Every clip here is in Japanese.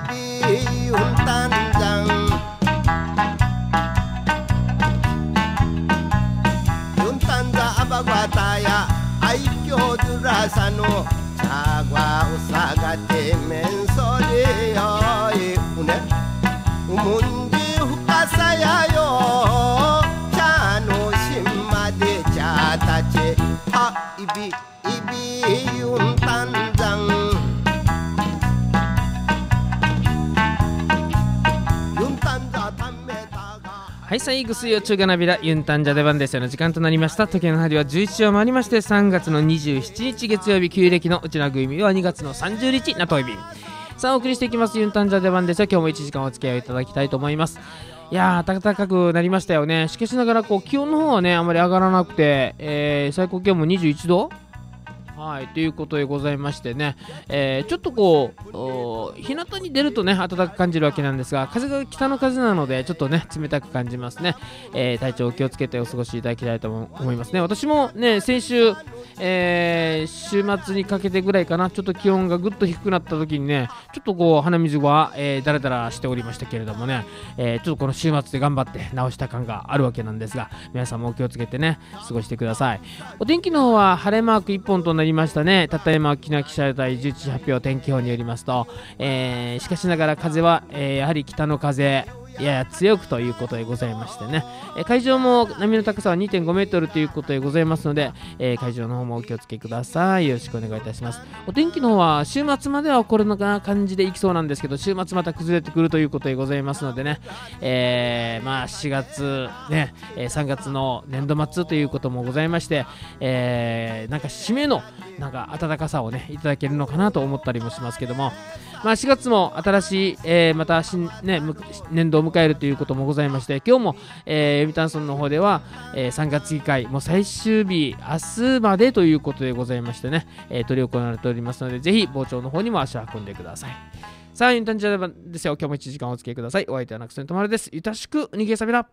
ibiyun tanjang yun tanja abagwataya aikyodurasano chagwa usagate mensoriyo une umunji hukasayayo chano shimmade chatache ha ibiyun tanjang yun tanja tammetaga。 はい、最後水曜中がなびらユンタンジャ出番ですよの時間となりました。時計の針は11時を回りまして、3月の27日月曜日、旧暦のうちなぐいみは2月の30日なといびん。さあお送りしていきますユンタンジャ出番ですよ。今日も1時間お付き合いいただきたいと思います。いやー暖かくなりましたよね。しかしながら気温の方はねあまり上がらなくて、最高気温も21度はいということでございましてね、ちょっと日向に出るとね暖かく感じるわけなんですが、風が北の風なのでちょっとね冷たく感じますね。体調を気をつけてお過ごしいただきたいと思いますね。私もね先週、週末にかけてぐらいかな、ちょっと気温がぐっと低くなった時にねちょっと鼻水は、だらだらしておりましたけれどもね、ちょっとこの週末で頑張って直した感があるわけなんですが、皆さんもお気をつけてね過ごしてください。お天気の方は晴れマーク1本となりましたね。たった今沖縄気象台11時発表天気予報によりますと、しかしながら風は、やはり北の風やや強くということでございましてね、海上も波の高さは 2.5 メートルということでございますので、海上の方もお気をつけください。よろしくお願いいたします。お天気の方は週末まではこれの感じでいきそうなんですけど、週末また崩れてくるということでございますのでね、4月ね、3月の年度末ということもございまして、なんか締めのなんか暖かさをねいただけるのかなと思ったりもしますけども、4月も新しい、また新、年度を迎えるということもございまして、今日も、読谷村の方では、3月議会もう最終日明日までということでございましてね、執り行われておりますので、ぜひ傍聴の方にも足を運んでください。さあユンタンジャですよ。今日も1時間お付き合いください。お相手はなくせんとまるです。ゆたしくにげさびら。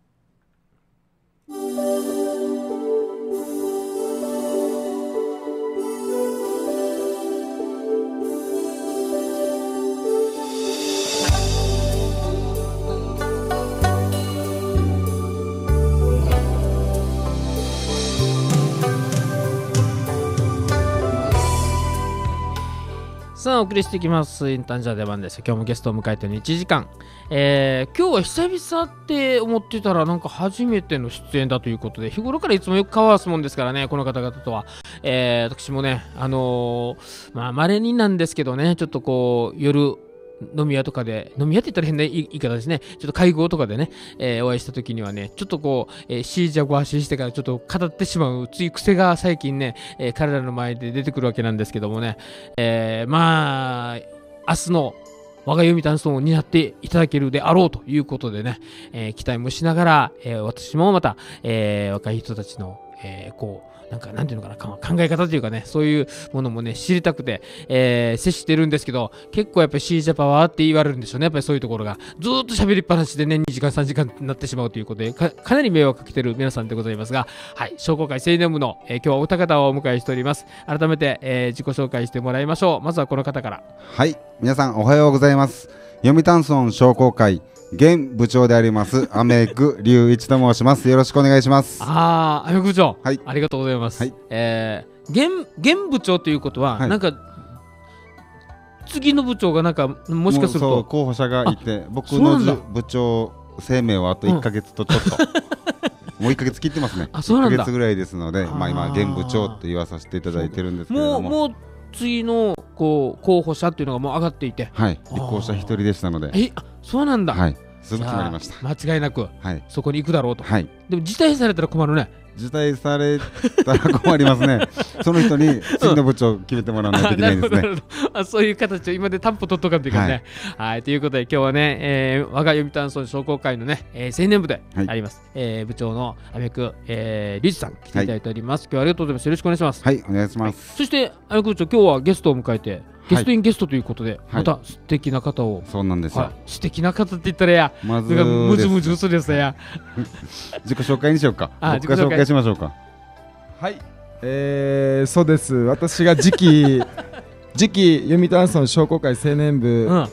さあお送りしていきますインターンジャー出番です。今日もゲストを迎えての1時間、今日は久々って思ってたらなんか初めての出演だということで、日頃からいつもよく顔合わすもんですからね、この方々とは、私もね稀になんですけどね、ちょっと夜飲み屋とかで、飲み屋って言ったら変な言い方ですね、ちょっと会合とかでね、お会いした時にはね、ちょっとシージャゴアシしてからちょっと語ってしまうつい癖が最近ね、彼らの前で出てくるわけなんですけどもね、明日の我が読谷村を担っていただけるであろうということでね、期待もしながら、私もまた、若い人たちの、なんていうのかな、考え方というかね、そういうものもね知りたくて、接してるんですけど、結構やっぱりシージャパワーって言われるんでしょうね。やっぱりそういうところがずーっと喋りっぱなしでね、2時間3時間になってしまうということで、かなり迷惑かけてる皆さんでございますが、はい、商工会青年部の、今日はお二方をお迎えしております。改めて、自己紹介してもらいましょう。まずはこの方から。 はい、皆さんおはようございます。読谷村商工会現部長でありますアメク龍一と申します。よろしくお願いします。 アメク部長、 はい、 ありがとうございます。 はい、 現部長ということは、 はい、なんか次の部長がなんかもしかするとそう候補者がいて、僕の部長生命はあと1ヶ月とちょっと、もう1ヶ月切ってますね。 そうなんだ。 1ヶ月ぐらいですので、今現部長って言わさせていただいてるんですけれども、 もう次の候補者っていうのがもう上がっていて、 はい、立候補者1人でしたので、 そうなんだ。 はい、すぐ決まりました。 間違いなく、 はい、 そこに行くだろうと。 はい、 でも辞退されたら困るね。 辞退されたら困りますね。その人に次の部長を決めてもらわないといけないですね。 そういう形を今で担保取っとかんといけないね。はい、ということで今日はね、我が読谷村商工会のね、青年部であります、部長のアメク龍一さん来ていただいております。今日はありがとうございます。よろしくお願いします。 はい、お願いします。 そしてアメク部長、今日はゲストを迎えて、ゲストインゲストということで、また素敵な方を。 そうなんですよ。 素敵な方って言ったらや、 まずむずむず嘘ですや。 自己紹介にしようか。僕が紹介しましょうか。 はい、そうです。私が次期読谷村商工会青年部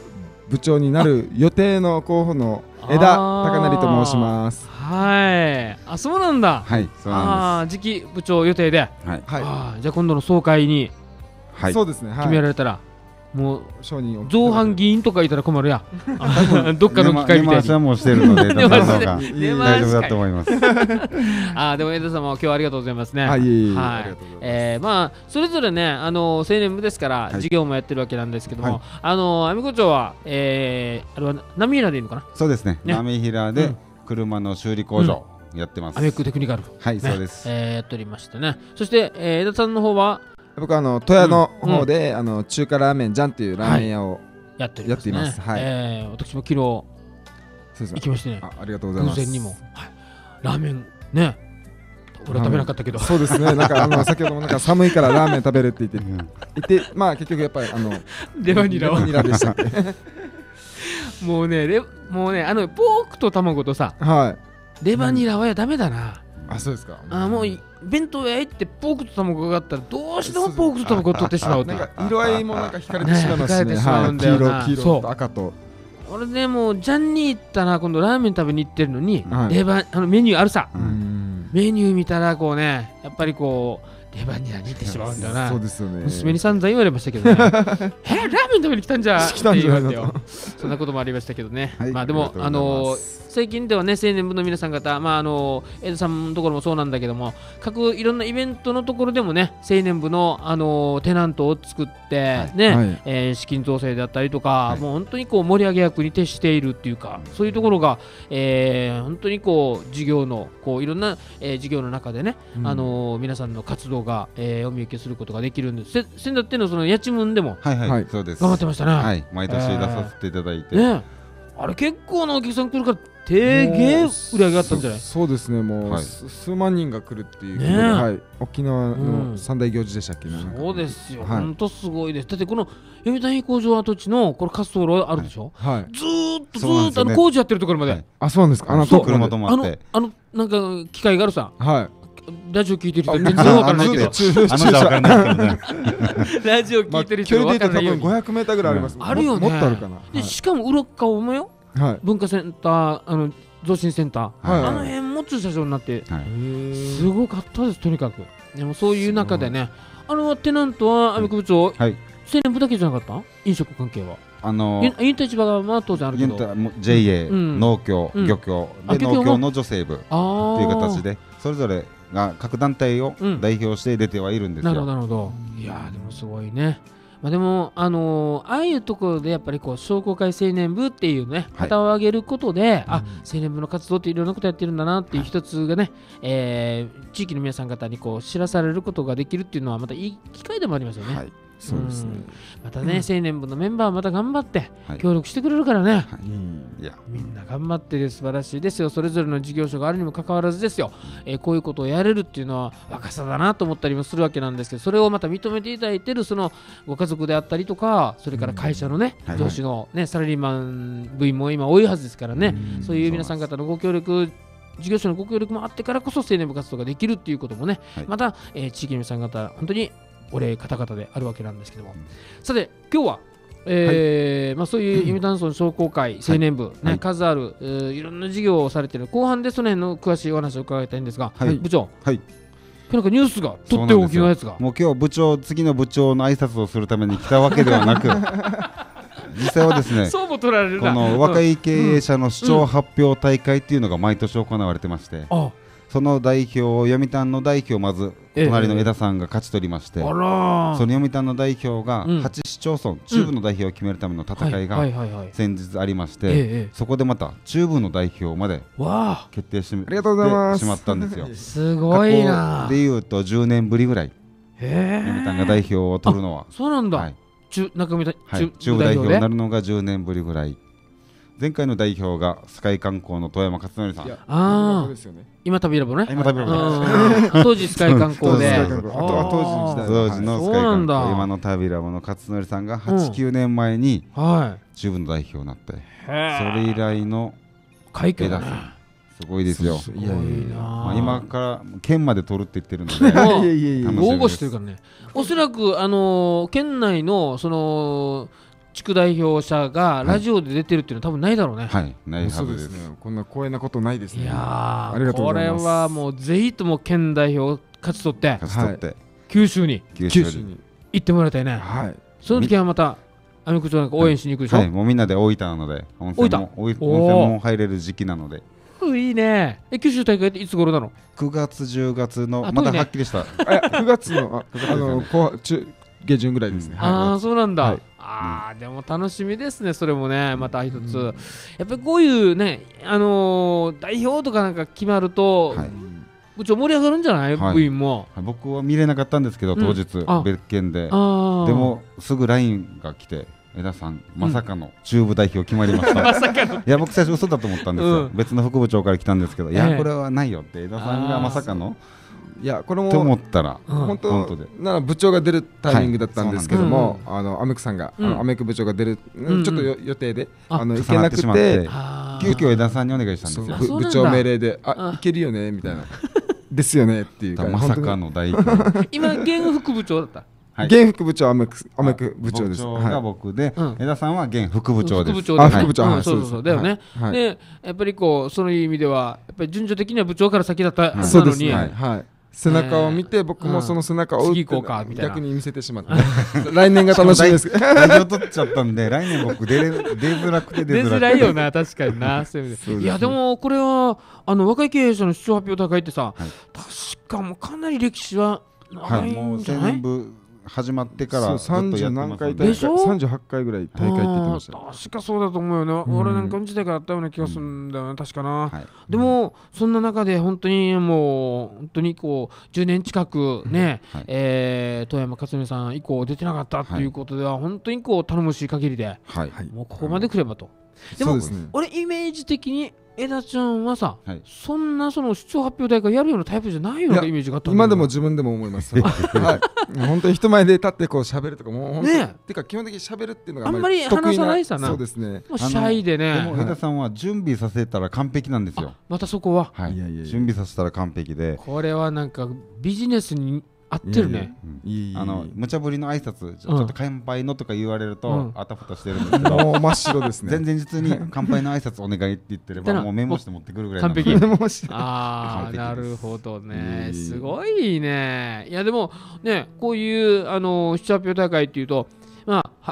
部長になる予定の候補の枝高成と申します。 はい。あ、そうなんだ。 はい、そうなんで次期部長予定で。 す。はい、 はい。 じゃあ今度の総会にはい、 そうですね。 決められたら、もう承認を造反議員とかいたら困るや。どっかの機会みたいに。 根回しはもうしてるので、 根回しの方が根回し大丈夫だと思います。 でも枝様今日はありがとうございますね。 はい、 まあそれぞれね青年部ですから授業もやってるわけなんですけども、阿美子町はあれは波平でいいのかな。 そうですね。波平で車の修理工場やってます。 アメックテクニカル。 はい、そうです。 やっておりましたね。そして枝さんの方は僕は戸屋の方で中華ラーメンジャンっていうラーメン屋をやっています。はい。 私も昨日行きましてね。 ありがとうございます。 偶然にもラーメンね。俺は食べなかったけど。 そうですね。なんか先ほどもなんか寒いからラーメン食べるって言ってまあ結局やっぱりレバニラでしたっけ。 もうねポークと卵とさ、レバニラはダメだな。 あ、そうですか。 もう弁当屋行ってポークと卵があったらどうしてもポークと卵を取ってしまう。 なんか色合いもなんか惹かれてしまいますね。黄色と赤と。 俺ねもうジャンに行ったら今度ラーメン食べに行ってるのにメニューあるさ。メニュー見たらこうねやっぱりこうレバニラに行ってしまうんだな。 そうですよね。 娘に散々言われましたけどね。ラーメン食べに来たんじゃって言われてよ。そんなこともありましたけどね。まあでも最近ではね青年部の皆さん方江田さんのところもそうなんだけども各いろんなイベントのところでもね青年部のテナントを作ってね資金造成であったりとかもう本当にこう盛り上げ役に徹しているっていうかそういうところが本当にこう事業のこういろんな事業の中でね皆さんの活動がお見受けすることができるんです。先だってのそのやちむんでもそうです頑張ってましたね。 はい、毎年出させていただいてあれ結構なお客さん来るからてげえ売り上げあったんじゃない？ そうですね。もう数万人が来るっていう沖縄の三大行事でしたっけね。 そうですよ。本当すごいです。だってこの読谷飛行場跡地のこれ滑走路あるでしょ。ずーっと工事やってるところまで。 あ、そうなんですか。 車止まってなんか機械があるさ。ラジオ聞いてる人全然わからないけど。ラジオ聞いてる人わからないように。 500メーターぐらいあります。 あるよね。 もっとあるかな。 でしかも裏側もよ。文化センター増進センターあの辺も駐車場になってすごかったです。とにかくでもそういう中でねテナントは阿美子部長青年部だけじゃなかった飲食関係は引退市場が当然あるけど JA 農協漁協で農協の女性部という形でそれぞれが各団体を代表して出てはいるんですよ。 なるほど。いやでもすごいね。でもああいうところでやっぱりこう商工会青年部っていうね旗を上げることで青年部の活動っていろんなことやってるんだなっていう一つがね地域の皆さん方にこう知らされることができるっていうのはまたいい機会でもありますよね。 そうですね。 またね青年部のメンバーはまた頑張って協力してくれるからね。みんな頑張ってる素晴らしいですよ。それぞれの事業所があるにもかかわらずですよこういうことをやれるっていうのは若さだなと思ったりもするわけなんですけどそれをまた認めていただいてるそのご家族であったりとかそれから会社のね上司のねサラリーマン部員も今多いはずですからねそういう皆さん方のご協力事業所のご協力もあってからこそ青年部活動ができるっていうこともねまた地域の皆さん方本当にお礼方々であるわけなんですけどもさて今日はそういう読谷村商工会青年部数あるいろんな事業をされている後半でその辺の詳しいお話を伺いたいんですが部長なんかニュースがとっておきのやつがもう今日次の部長の挨拶をするために来たわけではなく実際はですねそうも取られるこの若い経営者の市長発表大会っていうのが毎年行われてましてその代表を読谷の代表をまず隣の枝さんが勝ち取りまして、その読谷の代表が8市町村、中部の代表を決めるための戦いが先日ありまして、そこでまた中部の代表まで決定してしまったんですよ。 すごいな。 過去でいうと10年ぶりぐらい読谷が代表を取るのは。 そうなんだ。中部代表になるのが10年ぶりぐらい。前回の代表がスカイ観光の遠山勝則さん。 今旅ラボね。 当時スカイ観光で。 当時のスカイ観光今の旅ラボの勝則さんが8、9年前に中部の代表になって、それ以来の快挙だね。 すごいですよ。今から県まで取るって言ってるので応募してるからね。おそらく県内のその地区代表者がラジオで出てるっていうのは多分ないだろうね。 はいないはそうずです。 ですね。こんな光栄なことないですね。 いやありがとうこれございます。 はもうぜひとも県代表勝ち取って勝ち取って九州に九州に九州に。 行ってもらいたいね。 はい。 その時はまたアメクチョなんか応援しに行くでしょ。 はいもうみんなで大分なので温泉も入れる時期なのでいいね。九州大会っていつ頃なの 9月10月のあまだ遠いねはっきりした 9月の 9月ですよね下旬ぐらいですね。 ああそうなんだ、 はいああでも楽しみですねそれもねまた一つ、やっぱりこういうね代表とかなんか決まると、 はい部長盛り上がるんじゃない、 はい部員も僕は見れなかったんですけど当日あ別件ででああもすぐ LINE が来て枝さんまさかの中部代表決まりましたまさかのいや僕最初嘘だと思ったんですよ、 うん別の副部長から来たんですけどいええやこれはないよって枝さんがまさかのいやこれと思もったらうん本本当で当なら部長が出るタイミングだったんですけども、 はアメクさんが、 うんアメク部長が出る、 んちょっと予定で、 あ行けなく重なってしまってて、 あ急遽枝さんにお願いしたんそうですよそうなんだ部長命令で、 あ行けるよねみたいな、ですよねっていうか、 まさかの代表今現副部長だったはい現副部長アメク部長です。 部長が僕で、 うん枝さんは現副部長です。 副部長だよねあ副部長はいうんそうそうそうだよね、 はいでやっぱりこうそういう意味ではやっぱり順序的には部長から先だったはずそうですね。 なのに、 はい。背中を見て僕もその背中を追って次行こうかみたいな逆に見せてしまって、来年が楽しみです。 代表取っちゃったんで来年僕出づらくて出づらいよな確かになそういう意味でいやでもこれは若い経営者の出張発表大会ってさ、確かもうかなり歴史ははい、 長いもうんじゃない、 全部始まってからずっとやって 30 ます何回んででしょ 38回ぐらい大会って言ってました。 確かそうだと思うよね、俺なんかの時代からあったような気がするんだよね、確かな、 はいでもそんな中で本当にもう本当にこう10年近くね、 はい遠山克美さん以降出てなかったっていうことでは、本当にこう頼もしい限りではい、 もうここまで来ればと、でもそうですね。 俺イメージ的に枝ちゃんはさ、 はいそんなその出張発表大会やるようなタイプじゃないようないやイメージがあったんだよ今でも自分でも思います。はい。本当に人前で立ってこう喋るとかもう本当ねてか基本的に喋るっていうのがあんまり得意話さないさなそうですね。 もうシャイででねも枝さんは準備させたら完璧なんですよ。 またそこははいいやいやいや準備させたら完璧で、 これはなんかビジネスに合ってるねいい無茶ぶりの挨拶ちょっと乾杯のとか言われると、 うんあたふたしてるんですけど、 もう真っ白ですね。 全然実に乾杯の挨拶お願いって言ってれだなばもうメモして持ってくるぐらいな完ので璧もう真っ白ああ完璧ですなるほどねいいすごいねいやでもねこういう出張発表大会っていうとまあ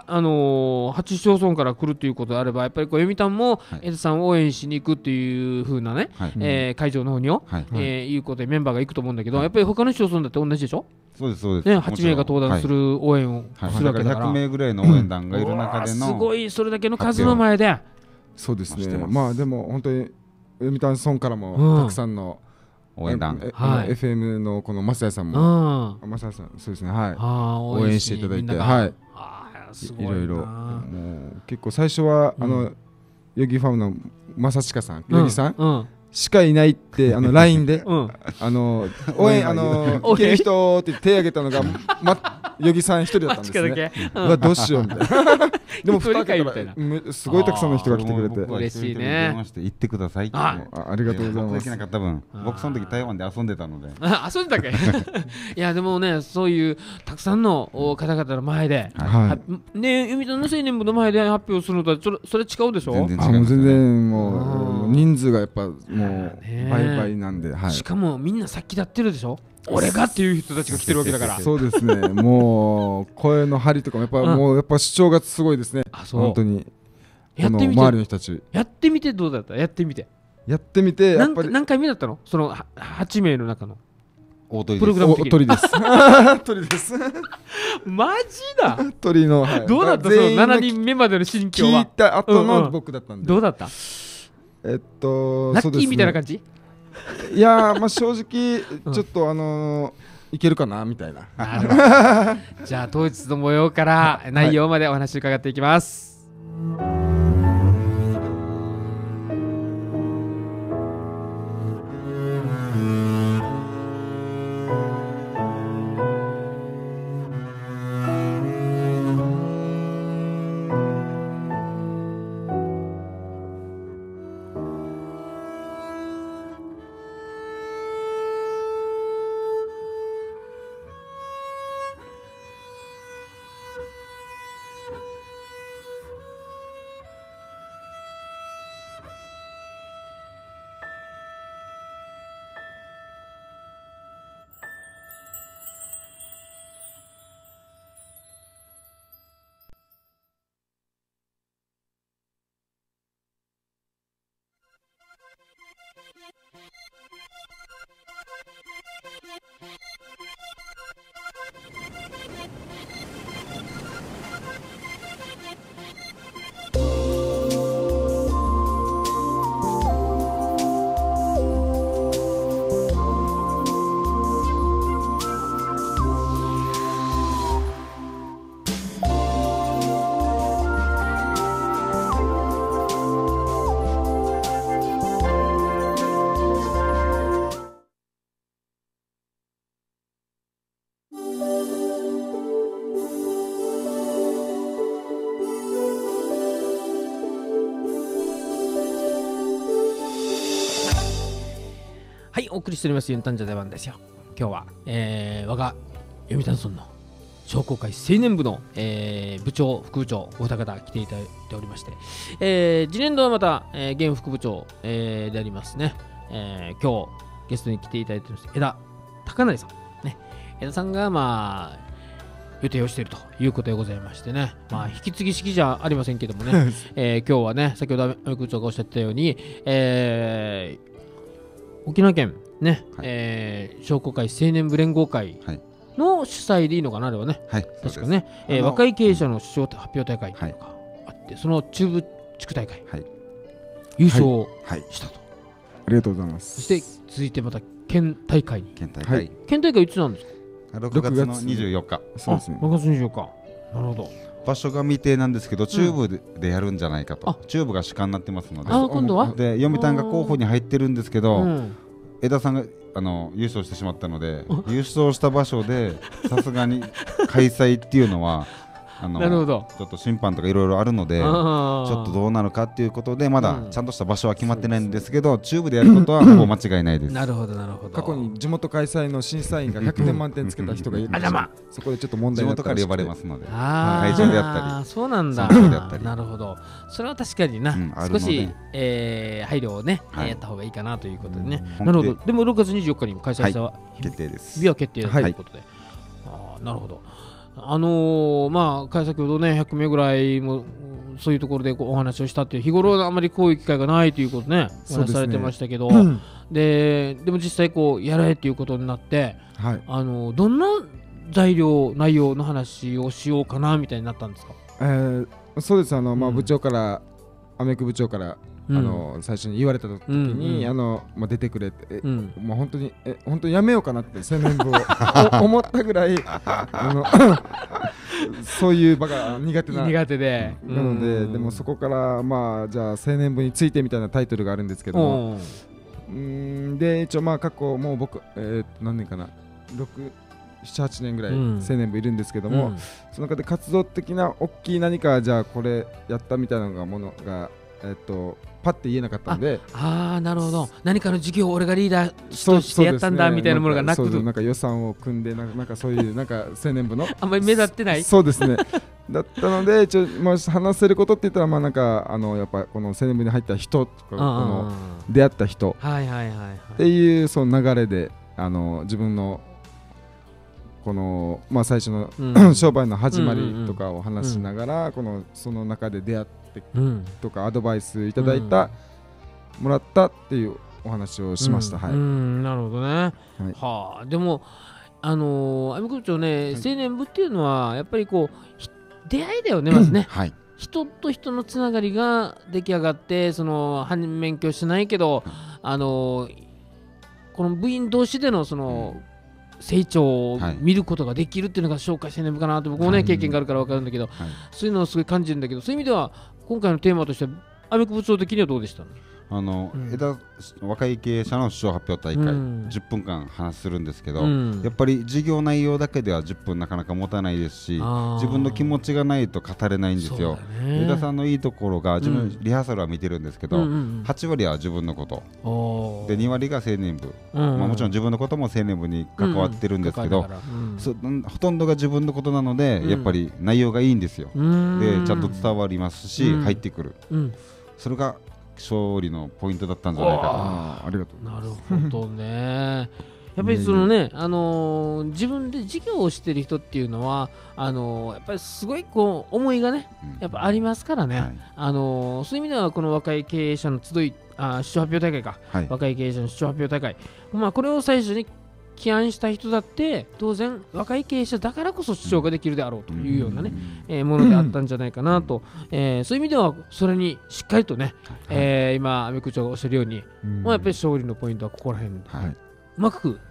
8市町村から来るということであればやっぱりこう読谷もはい江田さんを応援しに行くっていう風なね、 はい会場の方によ、 はいいうことでメンバーが行くと思うんだけど、やっぱり他の市町村だって同じでしょ、 そうですそうです、 ね、8名が登壇する応援をはいするわけだから、 100名ぐらいの応援団がいる中での、 うわーすごいそれだけの数の前でそうですね。 してますまあでも本当に読谷村からうんもたくさんの応援団はい FM のこの増谷さんうんもあ増谷さんそうですねはいー応援していただいてみんながはいあーすごいないろいろもう結構最初はヨギファームの正親さんヨギさんうんしかいないってLINE でうん応援応援いける人って手挙げたのがヨギさん一人だったんですマジかねだけうわどうしようみたいなでも一人かい蓋開けたみたいならすごいたくさんの人が来てくれて僕は嬉しいね一人で電話して行ってくださいってあありがとうござい僕できますなかった分あー僕その時台湾で遊んでたのであ遊んでたっけいやでもねそういうたくさんの方々の前で、 はね読谷の青年部の前で発表するのとはそれ違うでしょ全然いあもう全然もあーう人数がやっぱもうね倍々なんではいしかもみんな先立ってるでしょ俺がっていう人たちが来てるわけだからそうですねもう声の張りとかもやっぱうんもうやっぱ主張がすごいですねあそう本当にやってみて周りの人たちやってみてどうだったやってみてやってみてやっぱり何回目だったのその8名の中の大鳥ですプログラムお鳥です鳥ですマジだ鳥のはいどうだったその全員の 7人目までの心境聞いはた後の僕だったんでどうだったラッラッキーみたいな感じいやーまあ正直ちょっといけるかなみたいななるほどじゃあ当日の模様から内容までお話伺っていきます、 はい、お送りしておりますユンタンジャ出番ですよ。今日は、我が読谷村の商工会青年部の、部長副部長お二方来ていただいておりまして、次年度はまた、現副部長、でありますね、今日ゲストに来ていただいております枝高成さんね。枝さんがまあ予定をしているということでございましてね、まあ引き継ぎ式じゃありませんけどもね、今日はね先ほど阿部部長がおっしゃってたように、沖縄県ね、商工会青年部連合会の主催でいいのかな、あれはね、はい、確かね、若い経営者の首相発表大会というのがあって、その中部地区大会、優勝したと、 ありがとうございます。 そして続いてまた県大会に。 県大会いつなんですか ？6月の24日。 そうですね。 6月24日。なるほど。 場所が未定なんですけど、中部でやるんじゃないかと。中部が主管になってますので。 今度は？ で、読谷が候補に入ってるんですけど、枝さんが優勝してしまったので、優勝した場所でさすがに開催っていうのはなるほど、 ちょっと審判とかいろいろあるので、ちょっとどうなるかっていうことでまだちゃんとした場所は決まってないんですけど、中部でやることはほぼ間違いないです。 なるほどなるほど。 過去に地元開催の審査員が100点満点つけた人がいるんですよ。そこでちょっと問題になった地元から呼ばれますので、 会場であったり、 そうなんだ。なるほど。それは確かにな、少し配慮をねやった方がいいかなということでね。なるほど。でも6月24日にも開催した決定です。 日は決定ということで、なるほど。まあ先ほどね100名ぐらいもそういうところでお話をしたっていう、日頃あまりこういう機会がないということねお話されてましたけど、でも実際こうやれっていうことになって、どんな材料内容の話をしようかなみたいになったんですか？ そうです。部長からアメク部長から最初に言われた時に出てくれって本当にやめようかなって青年部を思ったぐらいそういう場が苦手で、 なので、でもそこからじゃあ青年部についてみたいなタイトルがあるんですけども、で一応過去もう僕何年かな7-8年ぐらい青年部いるんですけども、その中で活動的な大きい何かじゃあこれやったみたいなものがパッて言えなかったんで、 なるほど、何かの授業を俺がリーダーとしてやったんだみたいなものがなく、 なんか予算を組んでなんかそういうなんか青年部のあんまり目立ってない、 そうですねだったので話せることって言ったらなんかやっぱこの青年部に入った人とかこの出会った人っていうその流れで自分のこの最初の商売の始まりとかを話しながら、その中で出会ってとかアドバイスいただいたもらったっていうお話をしました。なるほどね。でも阿部部長ね、青年部っていうのはやっぱりこう出会いだよね、まずね。人と人のつながりが出来上がって、その反面教師ないけどこの部員同士でのその成長を見ることができるっていうのが紹介青年部かなと僕もね経験があるから分かるんだけど、そういうのをすごい感じるんだけど、そういう意味では今回のテーマとしては阿部部長的にはどうでしたの？ 若い経営者の首相発表大会、10分間話するんですけど、やっぱり授業内容だけでは10分なかなか持たないですし、自分の気持ちがないと語れないんですよ。枝さんのいいところが、自分リハーサルは見てるんですけど、8割は自分のことで2割が青年部、もちろん自分のことも青年部に関わってるんですけど、ほとんどが自分のことなので、やっぱり内容がいいんですよ。でちゃんと伝わりますし、入ってくる、それが勝利のポイントだったんじゃないかと。 ありがとう。 なるほどね。やっぱりそのね、自分で事業をしている人っていうのはやっぱりすごいこう思いがね、やっぱありますからね。そういう意味ではこの若い経営者の集い、首相発表大会か、若い経営者の首相発表大会、これを最初に起案した人だって当然若い経営者だからこそ主張ができるであろうというようなね、ものであったんじゃないかなと、そういう意味ではそれにしっかりとね、今阿部部長がおっしゃるように、やっぱり勝利のポイントはここら辺で、うまく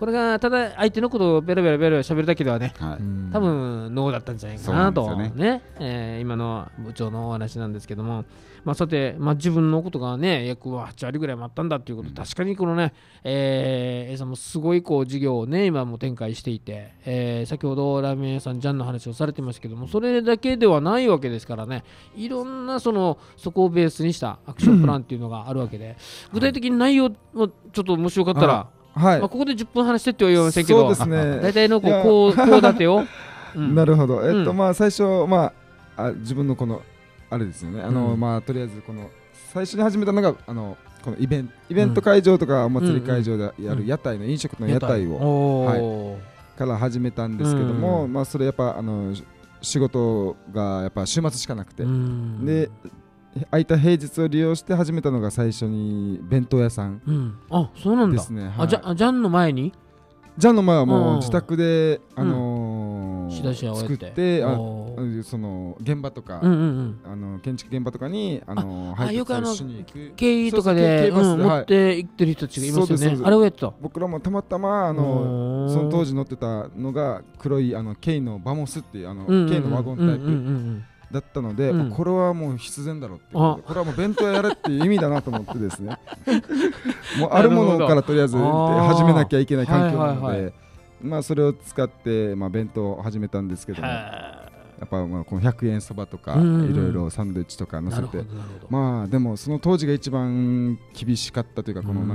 これがただ相手のことをベラベラベラベラ喋るだけではね、 はい、 多分ノーだったんじゃないかなとね、 今の部長のお話なんですけども、さて、自分のことがね約8割ぐらいもあったんだっていうこと、確かにこのね、A さんもすごいこう事業をね今も展開していて、先ほどラーメン屋さんジャンの話をされてましたけども、それだけではないわけですからね、いろんなそこをベースにしたアクションプランっていうのがあるわけで、具体的に内容をちょっともしよかったら、ここで10分話してっては言いませんけど、 そうですね、 大体のこう立てをなるほど、最初、自分のこのあれですよね、とりあえずこの最初に始めたのがこのイベント会場とかお祭り会場でやる屋台の飲食の屋台を、から始めたんですけども、それやっぱ仕事がやっぱ週末しかなくて、で空いた平日を利用して始めたのが最初に弁当屋さん、 あ、そうなんだですね。 ジャンの前にジャンの前はもう自宅で作ってその現場とか建築現場とかによくしに行く経緯とかで持って行ってる人たちがいますよね。あれをやってた。 僕らもたまたまその当時乗ってたのが黒いケイのバモスっていうケイのワゴンタイプだったので、これはもう必然だろうってこれはもう弁当やれっていう意味だなと思ってですねもうあるものからとりあえず始めなきゃいけない環境なので、それを使って弁当を始めたんですけども、やっぱこの100円そばとかいろいろサンドイッチとか乗せて、でもその当時が一番厳しかったというか、この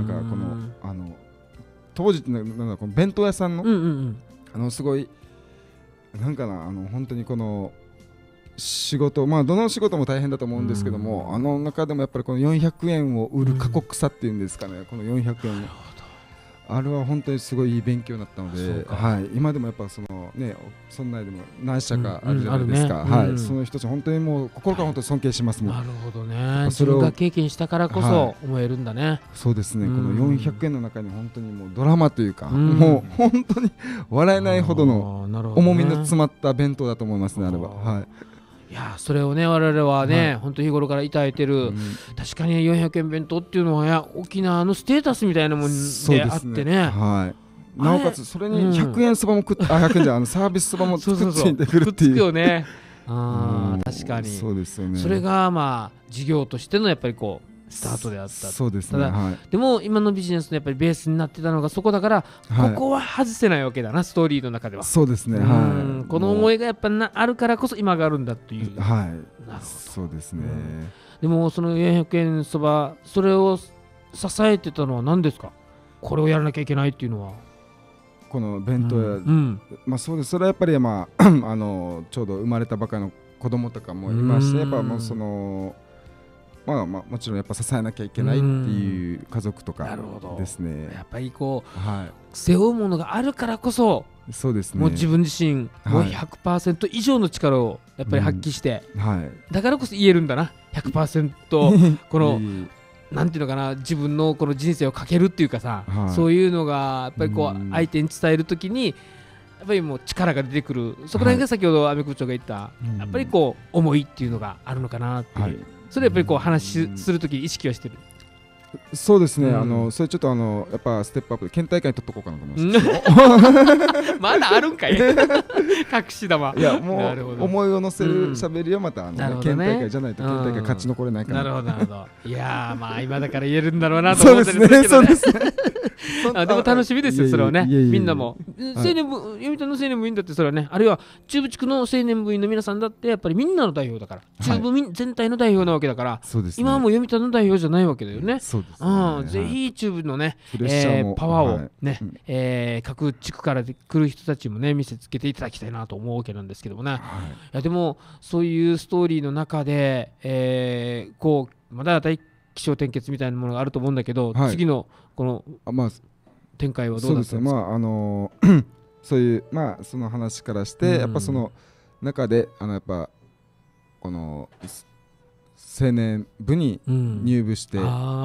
当時ってこの弁当屋さんのすごいなんかな本当にこの仕事、どの仕事も大変だと思うんですけども、中でもやっぱりこの400円を売る過酷さっていうんですかね、この400円あれは本当にすごいいい勉強になったので、今でもやっぱそのね、そんなでも何社かあるじゃないですか、その人たち本当にもう心から本当に尊敬しますもん。 なるほどね、自分が経験したからこそ思えるんだね。 そうですね、この400円の中に本当にもうドラマというか、もう本当に笑えないほどの重みの詰まった弁当だと思いますね、あれは。 いや、それをね我々はね、本当日頃からいただいてる、確かに400円弁当っていうのは沖縄のステータスみたいなもんであってね、 なおかつそれに100円そばも100円じゃサービスそばもくっついてくるっていう、 くっつくよね。確かにそうですよね。 それが事業としてのやっぱりこうスタートであった。 そうですね。 でも今のビジネスのやっぱりベースになってたのがそこだから、ここは外せないわけだな、ストーリーの中では。 そうですね。 この思いがやっぱあるからこそ今があるんだっていう。 そうですね。 でもその400円そば、それを支えてたのは何ですか？これをやらなきゃいけないっていうのは。 この弁当屋、そうです。それはやっぱりちょうど生まれたばかりの子供とかもいまして、やっぱもうそのもちろんやっぱ支えなきゃいけないっていう家族とかですね。 やっぱりこう、背負うものがあるからこそ、 そうですね、 もう自分自身もう 100% 以上の力をやっぱり発揮して、だからこそ言えるんだな、100% このなんていうのかな、自分のこの人生をかけるっていうかさ、そういうのがやっぱりこう相手に伝えるときにやっぱりもう力が出てくる。そこら辺が先ほど阿部部長が言ったやっぱりこう思いっていうのがあるのかなっていう、それやっぱりこう話するとき意識はしてる。 そうですね、それちょっとやっぱステップアップで県大会に取っとこうかなと思いますまだあるんかい隠し玉。 いや、もう思いを乗せる喋りはまた県大会じゃないと県大会勝ち残れないから。 なるほどなるほど。いや今だから言えるんだろうなと思ってるんですけどね。でも楽しみですよ、それはね。みんなも青年部、読谷の青年部員だってそれはね、あるいは中部地区の青年部員の皆さんだってやっぱりみんなの代表だから、中部全体の代表なわけだから、今はもう読谷の代表じゃないわけだよね。ぜひ中部のねパワーをね各地区から来る人たちもね見せつけていただきたいなと思うわけなんですけどもね。いやでもそういうストーリーの中でこうまだ大気象転結みたいなものがあると思うんだけど、次のこの展開はどうだったんですか？ そういうその話からしてやっぱその中でやっぱこの青年部に入部して、そ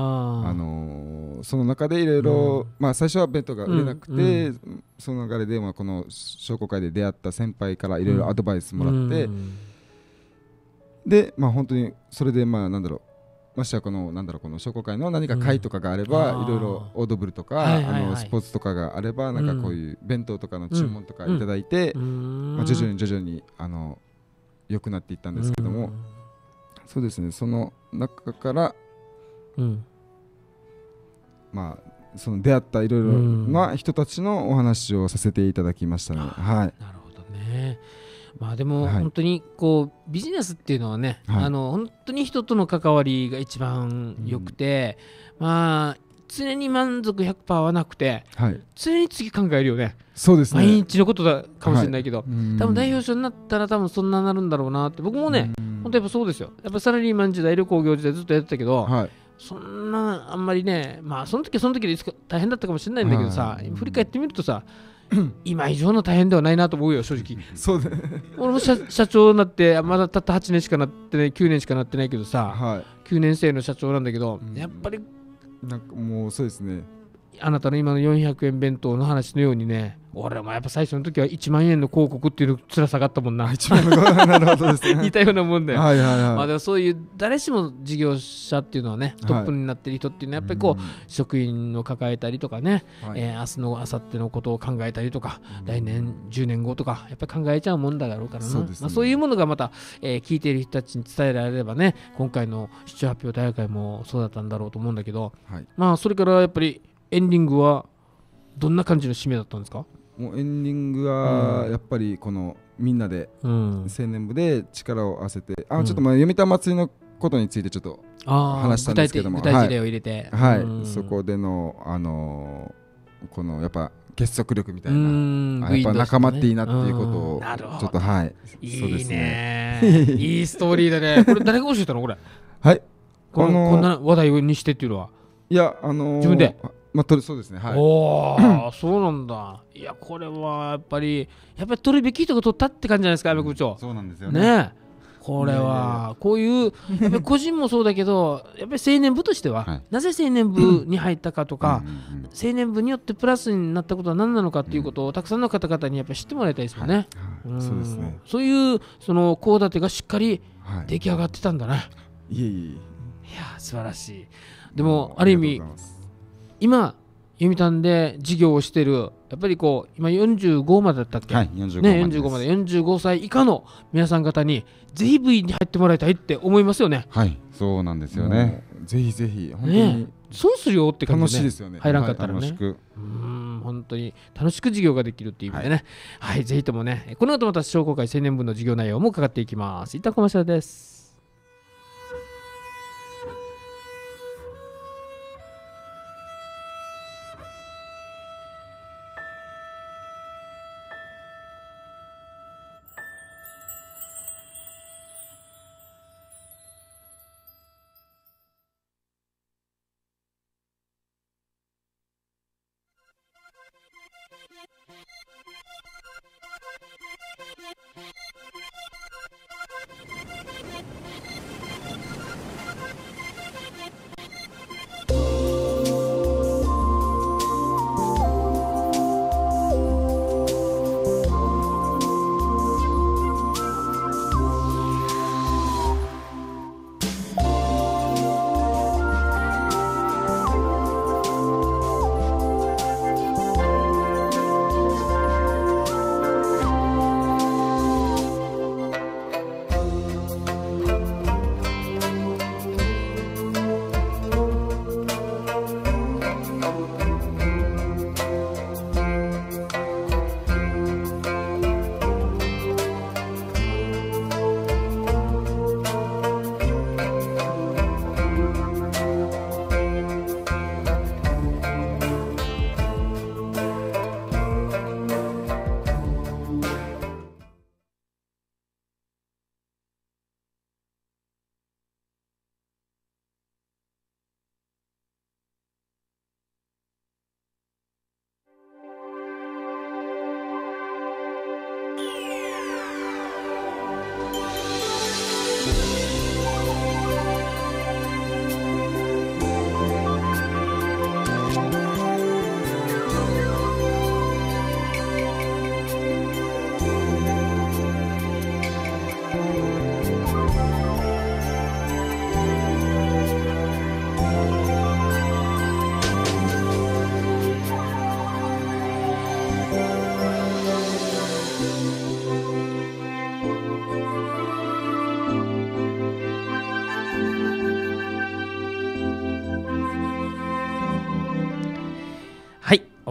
の中でいろいろ最初は弁当が売れなくて、その流れでこの商工会で出会った先輩からいろいろアドバイスもらって、で本当にそれでなんだろましてはこのなんだろうこの商工会の何か会とかがあれば、いろいろオードブルとか、スポーツとかがあればなんかこういう弁当とかの注文とかいただいて、まあ、徐々に良くなっていったんですけども、そうですね、その中から、まあその出会ったいろいろな人たちのお話をさせていただきましたね。はい。 なるほどね。まあでも本当にこうビジネスっていうのはね、本当に人との関わりが一番良くて、まあ常に満足 100% はなくて、常に次考えるよね。 そうですね。 毎日のことだかもしれないけど、多分代表者になったら多分そんななるんだろうなって。僕もね、本当やっぱそうですよ。やっぱサラリーマン時代、旅行業時代ずっとやってたけど、そんなあんまりね、まあその時はその時で大変だったかもしれないんだけどさ、振り返ってみるとさ、今以上の大変ではないなと思うよ、正直。 そうね。 俺も社長になってまだたった8年しかなってない、9年しかなってないけどさ、9年生の社長なんだけど、やっぱりなんかもうそうですね、 あなたの今の400円弁当の話のようにね、俺もやっぱ最初の時は1万円の広告っていうの辛さがあったもんな。 1万円の広告、なるほどですね。 似たようなもんだよ。まあでもそういう誰しも事業者っていうのはね、トップになってる人っていうのはやっぱりこう、職員を抱えたりとかね、明日の明後日のことを考えたりとか、来年10年後とかやっぱり考えちゃうもんだろうからな。そういうものがまた、聞いている人たちに伝えられればね、今回の出張発表大会もそうだったんだろうと思うんだけど、まあそれからやっぱりエンディングはどんな感じの締めだったんですか？ もうエンディングはやっぱりこのみんなで青年部で力を合わせて、ちょっとまあ読谷祭りのことについてちょっと話したんですけども、 具体事例を入れて、 そこでのこのやっぱ結束力みたいな、やっぱ仲間っていいなっていうことをちょっといいね、いいストーリーだね。これ誰が教えたのこれ？こんな話題にしてっていうのは？ いや自分で。 まあ、そうですね。 そうなんだ。いや、これはやっぱり取るべき人が取ったって感じじゃないですか、阿部部長。 そうなんですよね。 これはこういうやっぱり個人もそうだけど、やっぱり青年部としては、なぜ青年部に入ったかとか、青年部によってプラスになったことは何なのかっていうことをたくさんの方々にやっぱり知ってもらいたいですよね。 そうですね。 そういうその子育てがしっかり出来上がってたんだね。 いや、素晴らしい。でもある意味今読谷で事業をしてる、やっぱりこう今45までだったっけ、45まで45歳以下の皆さん方にぜひ V に入ってもらいたいって思いますよね。 そうなんですよね。 ぜひぜひ本当に損するよって感じで、 楽しいですよね。 入らんかったらね、本当に楽しく事業ができるっていう意味でね、ぜひともね、この後また商工会青年部の事業内容も伺っていきます。一旦コマーシャルです。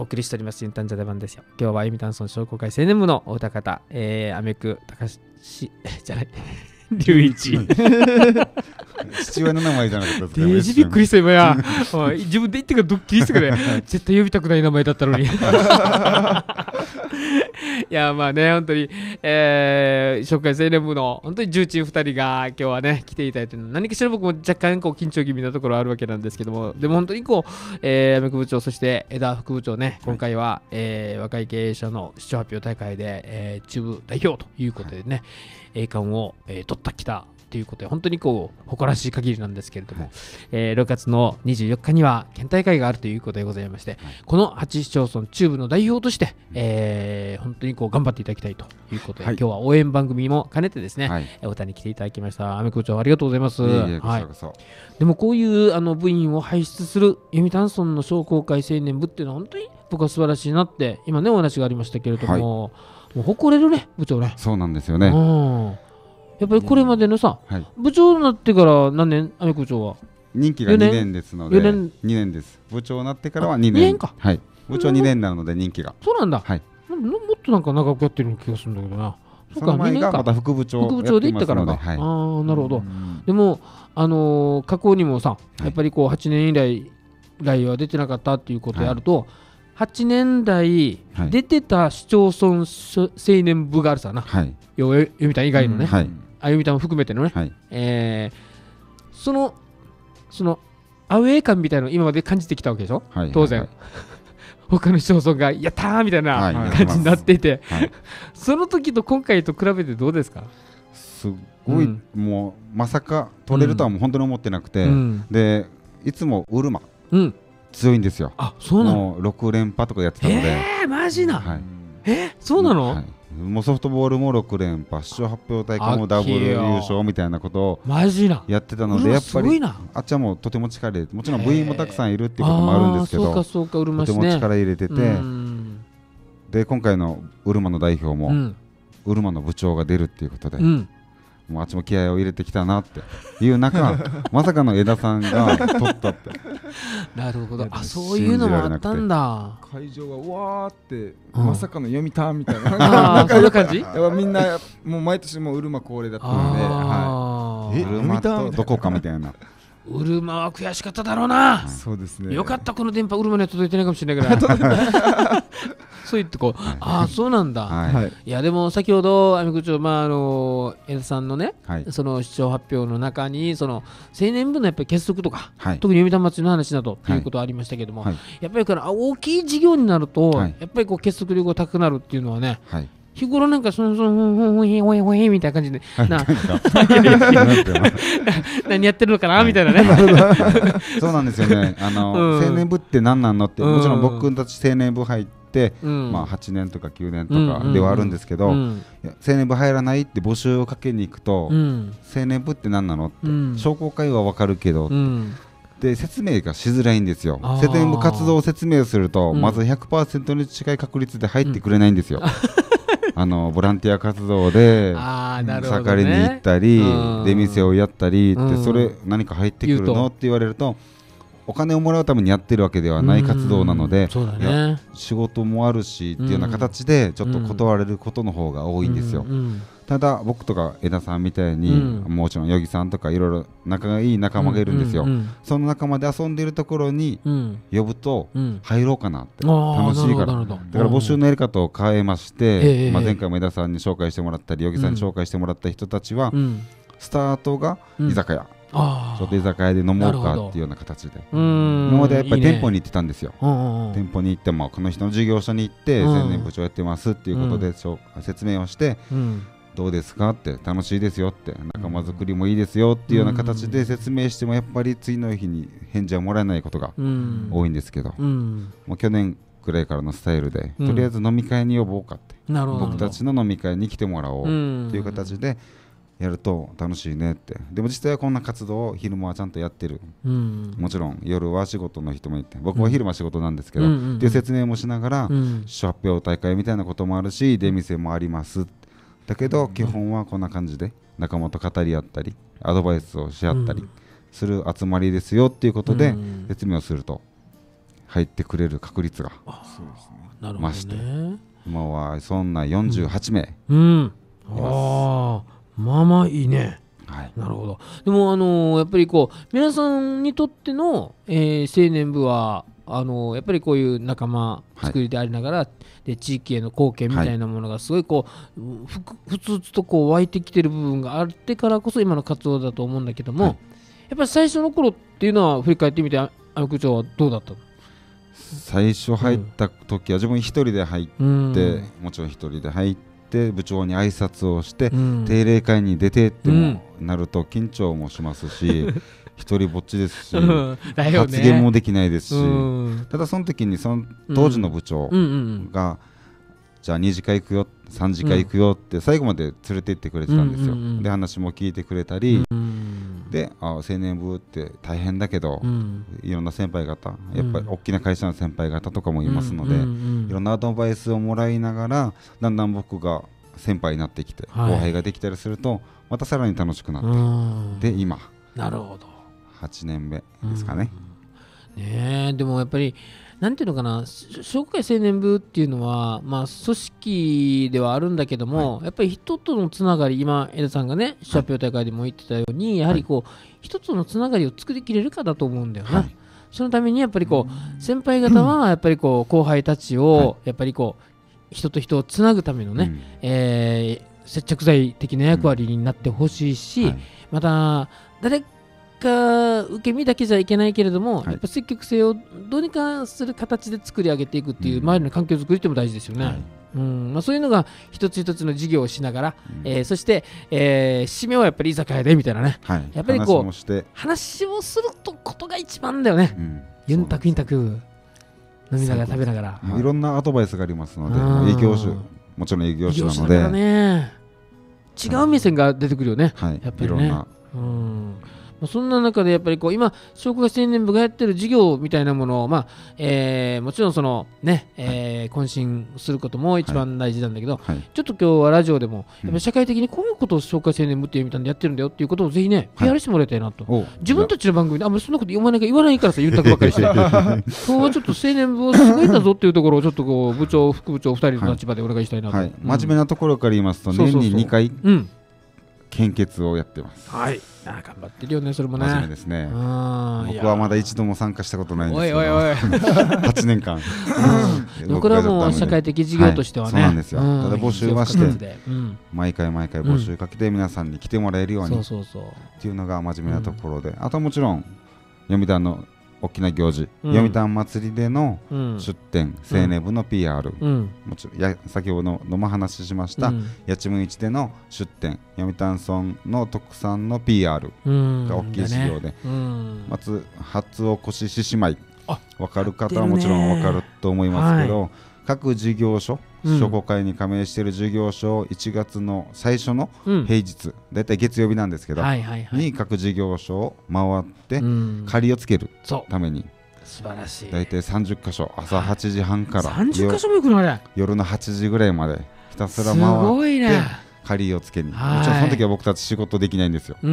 お送りしておりますユンタンジャ出番ですよ。今日は読谷村商工会青年部のお歌方、アメク高橋じゃない隆一父親の名前じゃなかったですか。 デージびっくりした今や自分で言ってからドッキリしてくれ絶対呼びたくない名前だったのにいやまあね本当に、紹介青年部の本当に重鎮2人が今日はね来ていただいて、何かしら僕も若干こう緊張気味なところあるわけなんですけども、でも本当にこう、アメク部長そして枝副部長ね、今回は、若い経営者の市長発表大会で、中部代表ということでね、栄冠を、取ったきたということで、本当にこう誇らしい限りなんですけれども、6月の24日には県大会があるということでございまして、この8市町村中部の代表として、本当にこう頑張っていただきたいということで、今日は応援番組も兼ねてですね、お歌に来ていただきました。アメク部長ありがとうございます。でもこういう部員を輩出する読谷村の商工会青年部っていうのは本当に僕は素晴らしいなって今ねお話がありましたけれども、もう誇れるね部長ね。 そうなんですよね。 やっぱりこれまでのさ、部長になってから何年、アメク部長は任期が2年ですので、2年です。部長になってからは2年か。はい。部長2年なので任期が。 そうなんだ。 はい。 もっとなんか長くやってる気がするんだけどな。 その前がまた副部長で行ったからか。ああ、なるほど。でも過去にもさ、やっぱりこう8年以来は出てなかったっていうことであると、8年代出てた市町村青年部があるさな。読谷以外のね。読谷も含めてのね、そのアウェー感みたいなのを今まで感じてきたわけでしょ、当然他の市町村がやったーみたいな感じになっていて、その時と今回と比べてどうですか？ すごい、もうまさか取れるとはもう本当に思ってなくて、でいつもウルマ強いんですよ。 あ、そうなの？ もう6連覇とかやってたので。 マジな。そうなの？ もうソフトボールも6連覇、市長発表大会もダブル優勝みたいなことをやってたので、やっぱりあっちはもうとても力入れて、もちろん部員もたくさんいるっていうこともあるんですけど、とても力入れてて、で今回のウルマの代表もウルマの部長が出るっていうことで、もうあっちも気合を入れてきたなっていう中まさかの枝さんが取ったってなるほど。あ、そういうのもあったんだ。 会場がわーってまさかの読谷みたいななんか感じ。 みんなもう毎年もうウルマ恒例だったので、 ウルマとどこかみたいな。 ウルマは悔しかっただろうな。 そうですね。 よかったこの電波ウルマには届いてないかもしれないけどそう言ってこう、ああそうなんだ。いやでも先ほどアメク長江田さんのね、その市長発表の中にその青年部のやっぱり結束とか、特に読谷祭りの話などということはありましたけども、やっぱりから大きい事業になるとやっぱりこう結束力が高くなるっていうのはね。日頃なんかほへみたいな感じで何やってるのかなみたいなね。 そうなんですよね。青年部って何なんのって、もちろん僕たち青年部入って8年とか9年とかではあるんですけど、青年部入らないって募集をかけに行くと、青年部って何なのって商工会は分かるけどで説明がしづらいんですよ。青年部活動を説明するとまず 100% に近い確率で入ってくれないんですよ。ボランティア活動で盛りに行ったり出店をやったりって、それ何か入ってくるのって言われると、お金をもらうためにやってるわけではない活動なので、仕事もあるしっていうような形でちょっと断られることの方が多いんですよ。ただ僕とか枝さんみたいに、もちろんヨギさんとかいろいろ仲がいい仲間がいるんですよ。その仲間で遊んでいるところに呼ぶと入ろうかなって、楽しいから。だから募集のやり方を変えまして、前回も枝さんに紹介してもらったりヨギさんに紹介してもらった人たちは、スタートが居酒屋、ちょっと居酒屋で飲もうかっていうような形で、今までやっぱり店舗に行ってたんですよ。店舗に行ってもこの人の事業所に行って青年部長やってますっていうことで説明をして、どうですかって楽しいですよって仲間作りもいいですよっていうような形で説明しても、やっぱり次の日に返事はもらえないことが多いんですけど、もう去年くらいからのスタイルで、とりあえず飲み会に呼ぼうかって、僕たちの飲み会に来てもらおうっていう形でやると楽しいねって。でも実際はこんな活動を昼間はちゃんとやってる、もちろん夜は仕事の人もいて、僕は昼間仕事なんですけどっていう説明もしながら、発表大会みたいなこともあるし出店もありますだけど、基本はこんな感じで仲間と語り合ったりアドバイスをし合ったりする集まりですよっていうことで説明をすると入ってくれる確率が増して、今はそんな48名います。 まあまあいいね。 はい、 なるほど。でもやっぱりこう皆さんにとっての、青年部はやっぱりこういう仲間作りでありながら、はい、で地域への貢献みたいなものがすごいこう、ふつふつとこう湧いてきてる部分があってからこそ今の活動だと思うんだけども、はい、やっぱり最初の頃っていうのは振り返ってみて区長はどうだったの？ 最初入った時は自分一人で入って、もちろん一人で入って部長に挨拶をして、定例会に出てってもなると緊張もしますし一人ぼっちですし、発言もできないですし、ただその時にその当時の部長が、じゃあ2次会行くよ3次会行くよって最後まで連れて行ってくれてたんですよ。で話も聞いてくれたり、で青年部って大変だけど、いろんな先輩方やっぱり大きな会社の先輩方とかもいますので、いろんなアドバイスをもらいながらだんだん僕が先輩になってきて、後輩ができたりするとまたさらに楽しくなって、で今なるほど 8年目ですかね。 でもやっぱりなんていうのかな、商工会青年部っていうのは、組織ではあるんだけども、やっぱり人とのつながり、今江田さんがね発表大会でも言ってたように、やはりこう、人とのつながりを作りきれるかだと思うんだよな。そのためにやっぱりこう先輩方はやっぱりこう後輩たちをやっぱりこう人と人をつなぐためのね、接着剤的な役割になってほしいし、また誰か受け身だけじゃいけないけれども、やっぱ積極性をどうにかする形で作り上げていくっていう周りの環境づくりっても大事ですよね。そういうのが一つ一つの事業をしながら、そして、締めはやっぱり居酒屋でみたいなね、やっぱりこう話をすることが一番だよね。ユンタクインタク飲みながら食べながら、 いろんなアドバイスがありますので、営業種もちろん営業種なので、 違う目線が出てくるよね、やっぱりね。そんな中でやっぱりこう今商工会青年部がやってる事業みたいなものを、もちろんそのね、懇親することも一番大事なんだけど、ちょっと今日はラジオでもやっぱ社会的にこういうことを商工会青年部っていうみたいなやってるんだよっていうことをぜひね PR してもらいたいなと。自分たちの番組であんまりそんなこと言わないからさ、言ったくばっかりして今日はちょっと青年部をすごいんだぞっていうところをちょっとこう部長副部長2人の立場でお願いしたいなと。 真面目なところから言いますと、年に2回献血をやってます。 頑張ってるよね、それもね。 真面目ですね。僕はまだ一度も参加したことないんですけど、8年間。 これはもう社会的事業としてはね。 そうなんですよ。ただ募集はして、毎回募集かけて皆さんに来てもらえるようにっていうのが真面目なところで、あともちろん読谷の大きな行事、読谷祭りでの出店、青年部の PR、もちろん先ほどのも話しました八千文市での出店、読谷村の特産の PR が大きい事業で、初おこし獅子舞、分かる方はもちろん分かると思いますけど、各事業所、商工会に加盟している事業所を1月の最初の平日、だいたい月曜日なんですけど、に各事業所を回って借りをつけるために、 素晴らしい、 だいたい30カ所、朝8時半から 30カ所も行くのあれ、 夜の8時ぐらいまでひたすら回って借りをつけに、もちろんその時は僕たち仕事できないんですよ。だから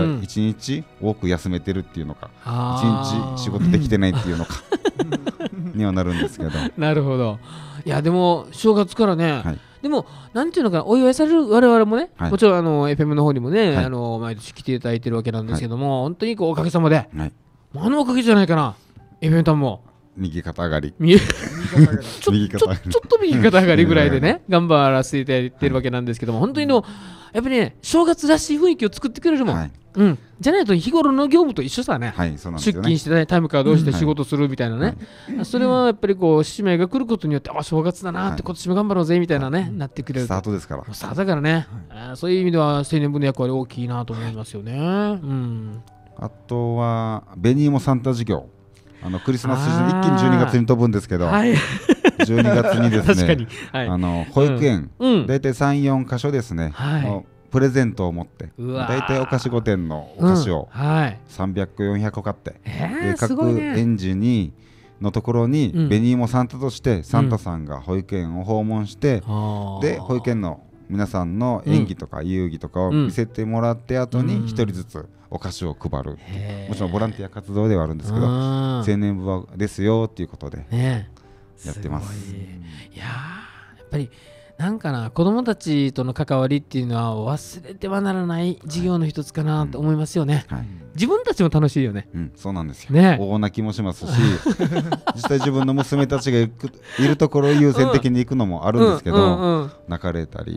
1日多く休めてるっていうのか、1日仕事できてないっていうのかにはなるんですけど。 なるほど。いやでも正月からね、でもなんていうのかな、お祝いされる我々もね、もちろんFM の方にもね、毎年来ていただいてるわけなんですけども、本当におかげさまで、おかげじゃないかな、FM さんも右肩上がりちょっと右肩上がりぐらいでね頑張らせていただいてるわけなんですけども、本当にやっぱりね正月らしい雰囲気を作ってくれるもん、じゃないと日頃の業務と一緒さね、出勤してねタイムカードをして仕事するみたいなね、それはやっぱりこう使命が来ることによって、正月だなって今年も頑張ろうぜみたいなね、なってくれるスタートですから、 スタートだからね、そういう意味では青年部の役割大きいなと思いますよね。 あとは紅芋サンタ事業、クリスマスシーズン一気に12月に飛ぶんですけど、12月にですね保育園だいたい 3,4 箇所ですね、プレゼントを持ってだいたいお菓子5点のお菓子を300個400個買って、で各園児のところに紅芋サンタとしてサンタさんが保育園を訪問して、で保育園の皆さんの演技とか遊戯とかを見せてもらって後に1人ずつお菓子を配る、もちろんボランティア活動ではあるんですけど、青年部はですよっていうことでやってます。 いややっぱりなんかな、子どもたちとの関わりっていうのは忘れてはならない事業の一つかなと思いますよね。自分たちも楽しいよね。 そうなんですよ。大泣きもしますし実際自分の娘たちがいるところを優先的に行くのもあるんですけど、泣かれたり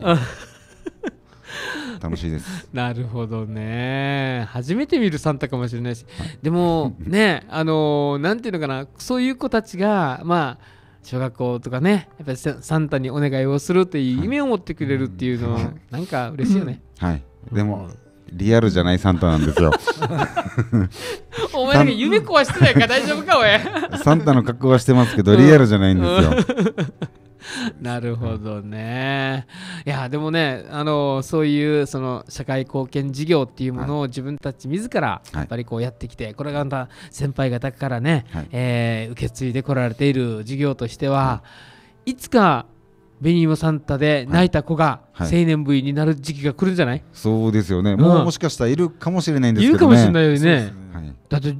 楽しいです。 なるほどね。初めて見るサンタかもしれないし、でもね、なんていうのかな、そういう子たちがまあ小学校とかね、やっぱりサンタにお願いをするという夢を持ってくれるっていうの、なんか嬉しいよね。 でもリアルじゃないサンタなんですよ。 お前なんか夢壊してないか大丈夫かおい。 サンタの格好はしてますけどリアルじゃないんですよ。 なるほどね。いやでもね、そういうその社会貢献事業っていうものを自分たち自らやっぱりこうやってきて、これがまた先輩方からね、受け継いでこられている事業としては、いつか紅芋サンタで泣いた子が青年部員になる時期が来るんじゃない？ そうですよね。もしかしたらいるかもしれないんですけどね。 いるかもしれないよね。だって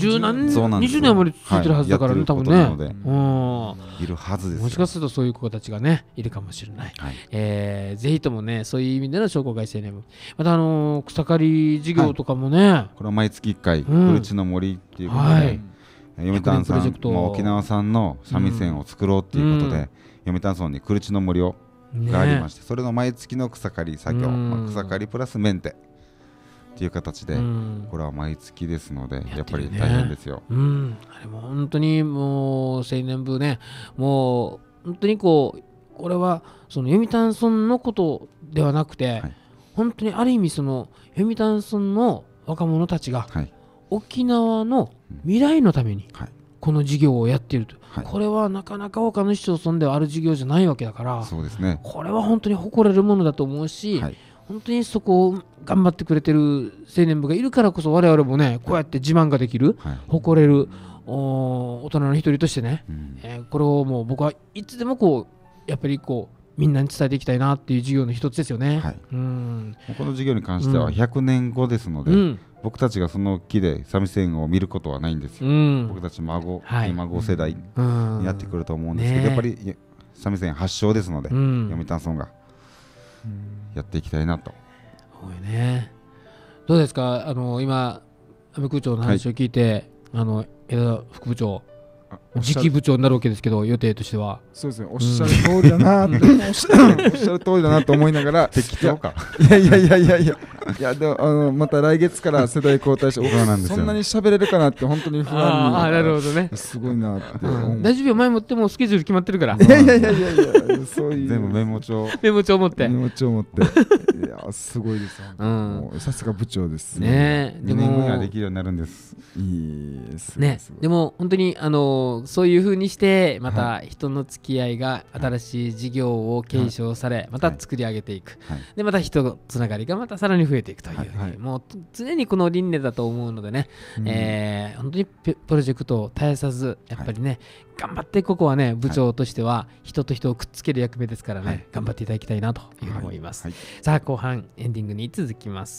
20年まで続いてるはずだからね、多分ね。 いるはずです。 もしかするとそういう子たちがねいるかもしれない。ぜひともね、そういう意味での商工会青年部、また草刈り事業とかもね、 これは毎月1回うちの森っていうことで、読谷さん、沖縄産の三味線を作ろうっていうことで、読谷村にクルチの森がありまして、それの毎月の草刈り作業、草刈りプラスメンテっていう形で、これは毎月ですのでやっぱり大変ですよ。 あれも本当にもう青年部ね、もう本当にこれはその読谷村のことではなくて、本当にある意味その読谷村の若者たちが沖縄の未来のためにこの事業をやっていると、これはなかなか他の市町村ではある事業じゃないわけだから、 そうですね、 これは本当に誇れるものだと思うし、本当にそこを頑張ってくれてる青年部がいるからこそ我々もね、こうやって自慢ができる、誇れる大人の一人としてね、これをもう僕はいつでもやっぱりみんなに伝えていきたいなっていう事業の一つですよね。 この事業に関しては100年後ですので、僕たちがその木で三味線を見ることはないんですよ。僕たち孫世代にやってくると思うんですけど、やっぱり三味線発祥ですので、読谷村がやっていきたいなと。 どうですか、今安倍区長の話を聞いて、枝副部長次期部長になるわけですけど、予定としては。 そうですね、おっしゃる通りだなっておっしゃる通りだなと思いながら適当かいやでもまた来月から世代交代してそんなに喋れるかなって本当に不安に。 なるほどね、 すごいなって。 大丈夫よ、前もってもうスケジュール決まってるから。 いやそういう全部メモ帳持っていやすごいですよ。さすが部長ですね。2年後にはできるようになるんです。 いいですね。でも本当にそういう風にしてまた人の付き合いが新しい事業を継承され、また作り上げていく、でまた人のつながりがまたさらに増えていくという、もう常にこの輪廻だと思うのでね、本当にプロジェクトを絶やさずやっぱりね、頑張ってここはね、部長としては人と人をくっつける役目ですからね、頑張っていただきたいなというふうに思います。さあ後半エンディングに続きます。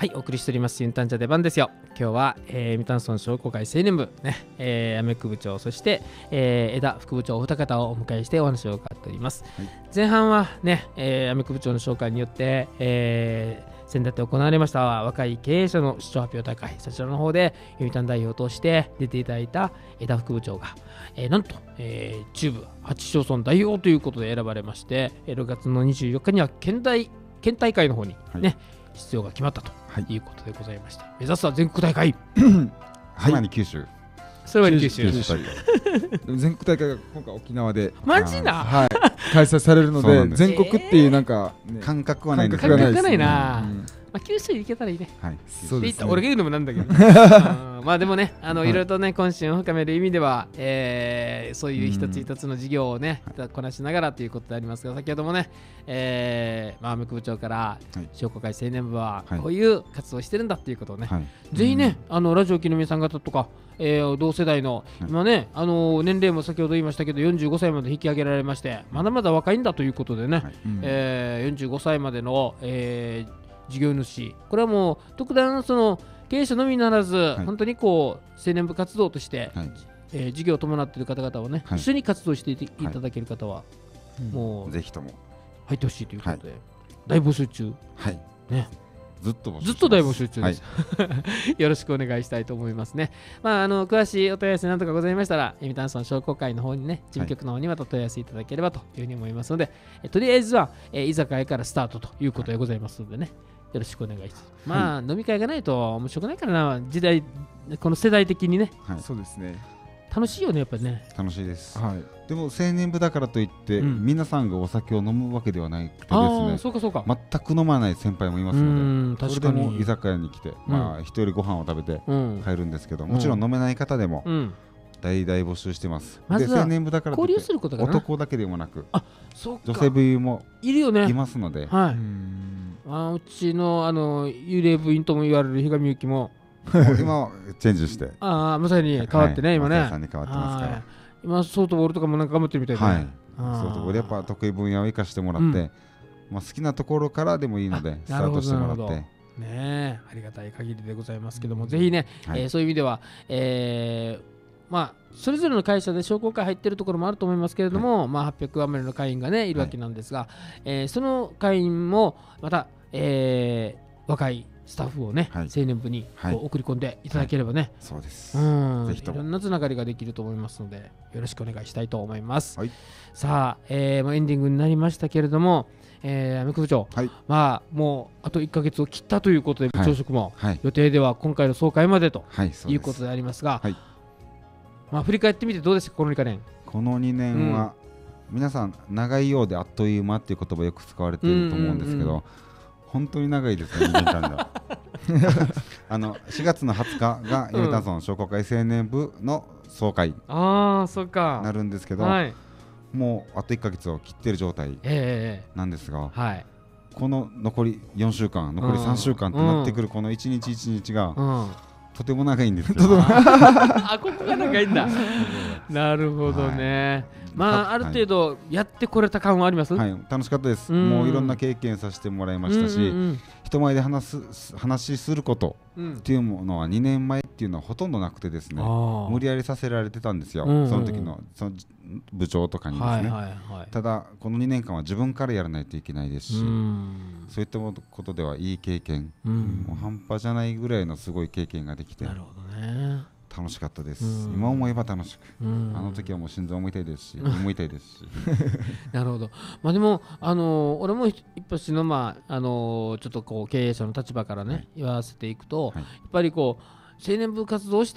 はい、お送りしておりますユンタンジャ出番ですよ。今日は、ミタンソン商工会青年部ね、アメック部長そして、枝副部長お二方をお迎えしてお話を伺っております。はい、前半はね、アメック部長の紹介によって、先だって行われました若い経営者の市長発表大会、そちらの方でユンタン代表として出ていただいた枝副部長が、なんと、中部8市町村代表ということで選ばれまして、6月の24日には県大会の方にね、はい、出場が決まったということでございまして、はい、目指すは全国大会はい、九州、 それは九州全国大会が今回沖縄でマジな、 はい、開催されるので全国っていうなんか、 ね、感覚はないんですよ。感覚がないな、まあ、九州に行けたらいいね。 はい、 そうですね。 俺が言うのもなんだけど、まあでもね、いろいろとね、今週を深める意味では、そういう一つ一つの事業をね、こなしながらということでありますが、先ほどもね、まあ、アメック部長から商工会青年部はこういう活動をしてるんだっていうことをね、ぜひね、ラジオ機の皆さん方とか、同世代の、今ね、年齢も先ほど言いましたけど、45歳まで引き上げられまして、まだまだ若いんだということでね、45歳までの、事業主、これはもう特段その経営者のみならず、本当にこう青年部活動として、事業を伴っている方々をね、一緒に活動していただける方は、もうぜひとも入ってほしいということで、大募集中、ね、 ずっと大募集中です、よろしくお願いしたいと思いますね。まあ、詳しいお問い合わせなどがございましたら、ミタンソン商工会の方にね、事務局の方にまた問い合わせいただければというふうに思いますので、とりあえずは、居酒屋からスタートということでございますのでね、よろしくお願いします。まあ、飲み会がないと面白くないからな、時代、この世代的にね。 そうですね。 楽しいよね、やっぱりね。 楽しいです。でも青年部だからといって、皆さんがお酒を飲むわけではないくてですね。 そうかそうか。 全く飲まない先輩もいますので、それでも居酒屋に来て、まあ一人ご飯を食べて帰るんですけど、もちろん飲めない方でも大々募集してます。で、青年部だからといって男だけでもなく、女性部員もいますので。 うちの幽霊部員とも言われる比嘉美幸も今はチェンジして、 まさに変わってね、今ね。 まさに変わってますから。 今ソフトボールとかもなんか頑張ってるみたいで、 ソフトボールやっぱ得意分野を生かしてもらって、まあ好きなところからでもいいのでスタートしてもらってね、ありがたい限りでございますけども、ぜひね、そういう意味では、まあそれぞれの会社で商工会入ってるところもあると思いますけれども、まあ800余りの会員がねいるわけなんですが、その会員もまた、若いスタッフをね、青年部に送り込んでいただければね、 そうです。 ぜひともいろんなつながりができると思いますので、よろしくお願いしたいと思います。さあ、エンディングになりましたけれども、アメック部長、まあもうあと1ヶ月を切ったということで、部長職も予定では今回の総会までということでありますが、まあ振り返ってみてどうですか、この2年。 この2年は皆さん長いようであっという間っていう言葉よく使われていると思うんですけど、本当に長いですね、2年間が。4月の20日がユニタンソン商工会青年部の総会になるんですけど、もうあと1ヶ月を切っている状態なんですが、この残り4週間、残り3週間となってくるこの1日1日がとても長いんですよ。 ここが長いんだ。なるほどね。まあある程度やってこれた感はあります。 楽しかったです。もういろんな経験させてもらいましたし、人前で話することっていうものは2年前っていうのはほとんどなくてですね、無理やりさせられてたんですよ。その時のその部長とかにですね。ただこの2年間は自分からやらないといけないですし、そういったことではいい経験、もう半端じゃないぐらいのすごい経験ができて。楽しかったです。今思えば楽しく、あの時はもう心臓も痛いですし、胃も痛いですし。 なるほど。まあでも俺も一発のちょっとこう経営者の立場からね言わせていくと、やっぱりこう青年部活動して、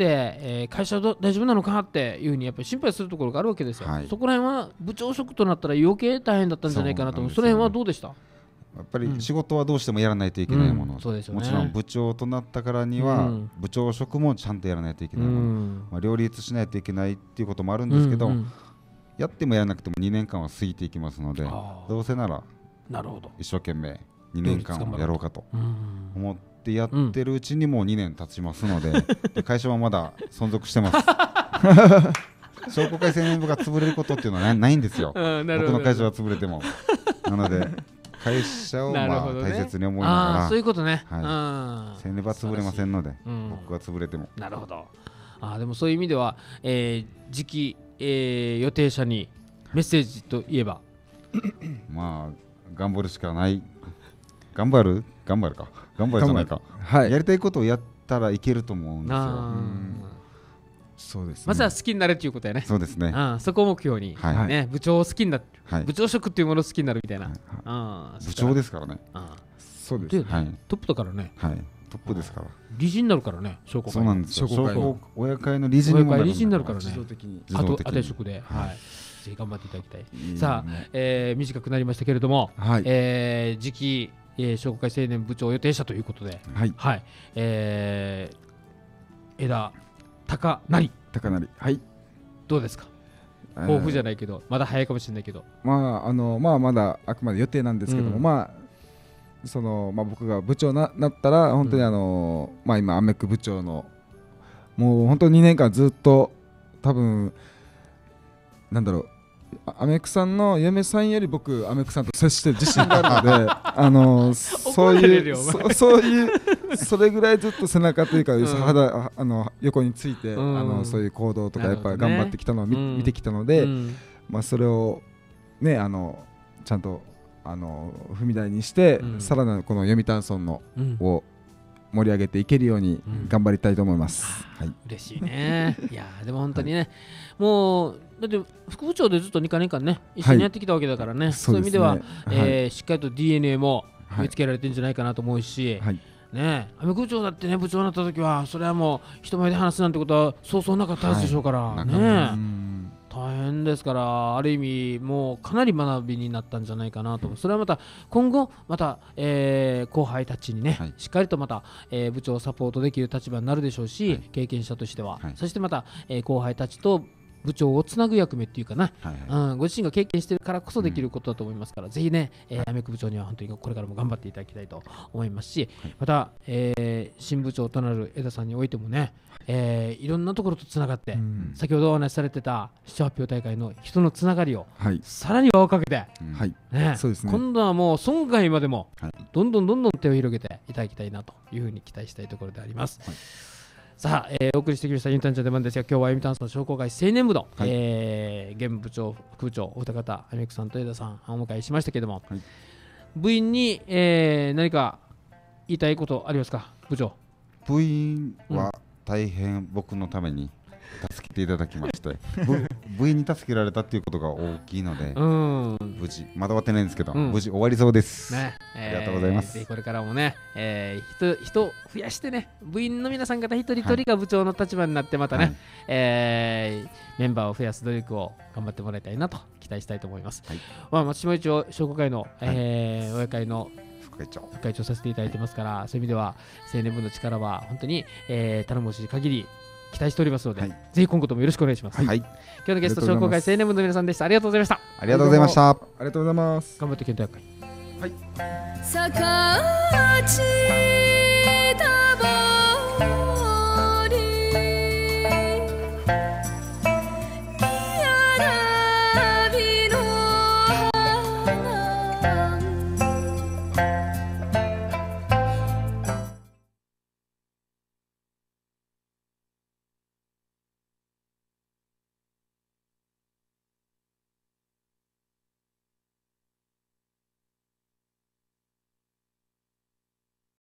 会社大丈夫なのかっていうふうにやっぱり心配するところがあるわけですよ。そこら辺は部長職となったら余計大変だったんじゃないかなと思う。その辺はどうでした？ やっぱり仕事はどうしてもやらないといけないもの、もちろん部長となったからには部長職もちゃんとやらないといけないもの、両立しないといけないっていうこともあるんですけど、やってもやらなくても2年間は過ぎていきますので、どうせなら一生懸命2年間をやろうかと思ってやってるうちにもう2年経ちますので、会社はまだ存続してます。商工会青年部が潰れることっていうのはないんですよ。僕の会社は潰れても。なので会社をなるほどね大切に思いながら、 そういうことね。 青年部は潰れませんので、僕が潰れても。 なるほど。でもそういう意味では、次期、予定者にメッセージといえばまあ頑張るしかない。頑張るじゃないか。やりたいことをやったらいけると思うんですよ。 そうですね。 まずは好きになるっていうことやね。 そうですね。 そこを目標に、部長を好きになる、部長職っていうものを好きになるみたいな。 部長ですからね。 そうです。 トップだからね。 トップですから。 理事になるからね。商工会。 そうなんですよ。商工親会の理事にもなるからね。 自動的に。 あと職で。ぜひ頑張っていただきたい。さあ、短くなりましたけれども、次期商工会青年部長予定者ということで、枝高成、どうですか。抱負じゃないけど、まだ早いかもしれないけど、 まだあくまで予定なんですけども、僕が部長になったら本当に今アメック部長のもう本当に2年間ずっと多分なんだろう、アメックさんの嫁さんより僕アメックさんと接してる自信があるのでそういうそれぐらいずっと背中というか、横についてそういう行動とかやっぱり頑張ってきたのを見てきたので、それをねちゃんと踏み台にして、さらなるこの読谷村のを盛り上げていけるように頑張りたいと思います。 嬉しいね。いやでも本当にね、もうだって副部長でずっと2年間ね一緒にやってきたわけだからね、そういう意味ではしっかりと DNA も植え付けられてるんじゃないかなと思うし、ね、アメ部長だってね、部長になった時はそれはもう人前で話すなんてことはそうそうなかったでしょうからね。大変ですから、ある意味もうかなり学びになったんじゃないかなと。それはまた今後また、後輩たちにね、しっかりとまた、部長をサポートできる立場になるでしょうし、経験者としては、そしてまた、後輩たちと部長をつなぐ役目っていうかな、ご自身が経験してるからこそできることだと思いますから、ぜひね、アメック部長には本当にこれからも頑張っていただきたいと思いますし、また、新部長となる枝さんにおいてもね、いろんなところとつながって、先ほどお話しされてた市長発表大会の人のつながりを、さらに輪をかけて、今度はもう村外までもどんどん手を広げていただきたいなというふうに期待したいところであります。さあ、お送りしてきましたユンタンジャ出番ですが、今日はユンタン村商工会青年部の、現部長、副部長お二方、アメックさんと枝さんお迎えしましたけども、部員に、何か言いたいことありますか、部長。 部員は大変僕のために助けていただきまして部員に助けられたっていうことが大きいので、無事まだ終わってないんですけど、無事終わりそうです、ありがとうございます。 これからもね、人を増やしてね、部員の皆さん方一人一人が部長の立場になってまたね、メンバーを増やす努力を頑張ってもらいたいなと期待したいと思います。松島一応商工会の、親会の副会長させていただいてますから、そういう意味では青年部の力は本当に、頼もしい限り期待しておりますので、ぜひ今後ともよろしくお願いします。今日のゲスト商工会青年部の皆さんでした。ありがとうございました。 ありがとうございました。 ありがとうございます。 頑張って検討会。 はい。